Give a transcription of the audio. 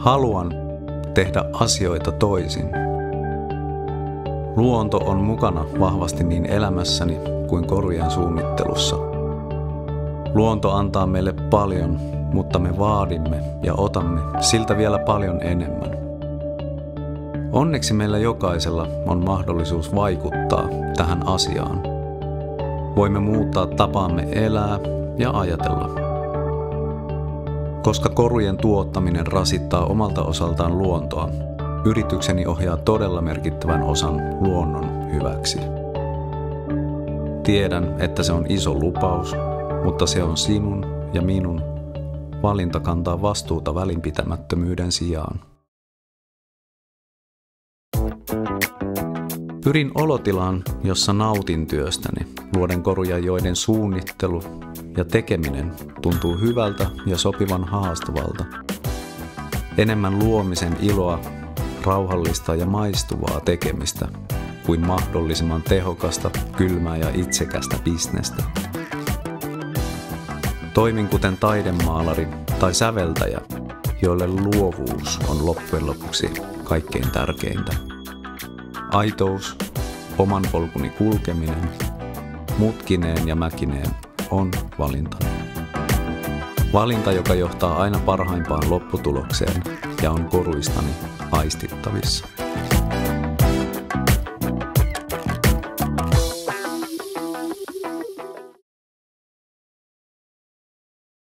Haluan tehdä asioita toisin. Luonto on mukana vahvasti niin elämässäni kuin korujen suunnittelussa. Luonto antaa meille paljon, mutta me vaadimme ja otamme siltä vielä paljon enemmän. Onneksi meillä jokaisella on mahdollisuus vaikuttaa tähän asiaan. Voimme muuttaa tapaamme elää ja ajatella. Koska korujen tuottaminen rasittaa omalta osaltaan luontoa, yritykseni ohjaa todella merkittävän osan luonnon hyväksi. Tiedän, että se on iso lupaus, mutta se on sinun ja minun valinta kantaa vastuuta välinpitämättömyyden sijaan. Pyrin olotilaan, jossa nautin työstäni, luoden koruja, joiden suunnittelu ja tekeminen tuntuu hyvältä ja sopivan haastavalta. Enemmän luomisen iloa, rauhallista ja maistuvaa tekemistä kuin mahdollisimman tehokasta, kylmää ja itsekästä bisnestä. Toimin kuten taidemaalari tai säveltäjä, joille luovuus on loppujen lopuksi kaikkein tärkeintä. Aitous, oman polkuni kulkeminen, mutkineen ja mäkineen on valintani. Valinta, joka johtaa aina parhaimpaan lopputulokseen ja on koruistani aistittavissa.